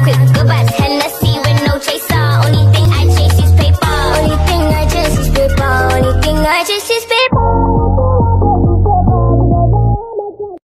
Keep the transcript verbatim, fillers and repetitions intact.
quick goodbyes, Hennessy with no chaser. Only thing I chase is paper. Only thing I chase is paper. Only thing I chase is paper.